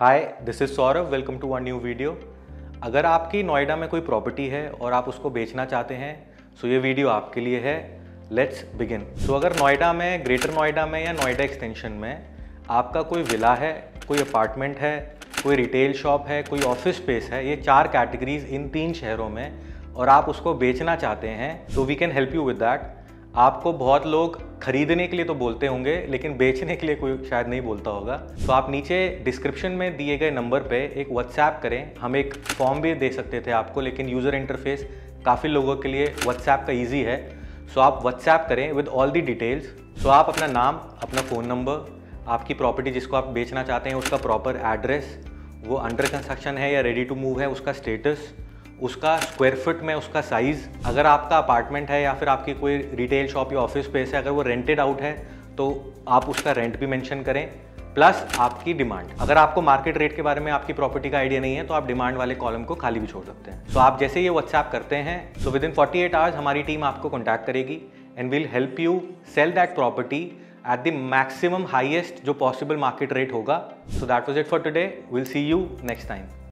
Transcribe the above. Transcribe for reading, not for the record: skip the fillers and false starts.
Hi, this is Saurabh. Welcome to one new video. अगर आपकी नोएडा में कोई प्रॉपर्टी है और आप उसको बेचना चाहते हैं, सो ये वीडियो आपके लिए है। Let's begin. सो अगर नोएडा में, ग्रेटर नोएडा में या नोएडा एक्सटेंशन में आपका कोई विला है, कोई अपार्टमेंट है, कोई रिटेल शॉप है, कोई ऑफिस स्पेस है, ये 4 कैटेगरीज इन 3 शहरों में, और आप उसको बेचना चाहते हैं, तो we can help you with that. आपको बहुत लोग खरीदने के लिए तो बोलते होंगे, लेकिन बेचने के लिए कोई शायद नहीं बोलता होगा। तो आप नीचे डिस्क्रिप्शन में दिए गए नंबर पे एक व्हाट्सएप करें। हम एक फॉर्म भी दे सकते थे आपको, लेकिन यूज़र इंटरफेस काफ़ी लोगों के लिए व्हाट्सएप का ईजी है। सो आप व्हाट्सएप करें with all the details. So आप अपना नाम, अपना फ़ोन नंबर, आपकी प्रॉपर्टी जिसको आप बेचना चाहते हैं उसका प्रॉपर एड्रेस, वो अंडर कंस्ट्रक्शन है या रेडी टू मूव है उसका स्टेटस, उसका स्क्वायर फुट में उसका साइज़, अगर आपका अपार्टमेंट है या फिर आपकी कोई रिटेल शॉप या ऑफिस स्पेस है, अगर वो रेंटेड आउट है तो आप उसका रेंट भी मेंशन करें, प्लस आपकी डिमांड। अगर आपको मार्केट रेट के बारे में आपकी प्रॉपर्टी का आइडिया नहीं है तो आप डिमांड वाले कॉलम को खाली भी छोड़ सकते हैं। सो आप जैसे ये व्हाट्सएप करते हैं, सो विद इन 48 आवर्स हमारी टीम आपको कॉन्टैक्ट करेगी and will help you sell that property at the maximum highest जो पॉसिबल मार्केट रेट होगा। So that was it for today. Will see you next time.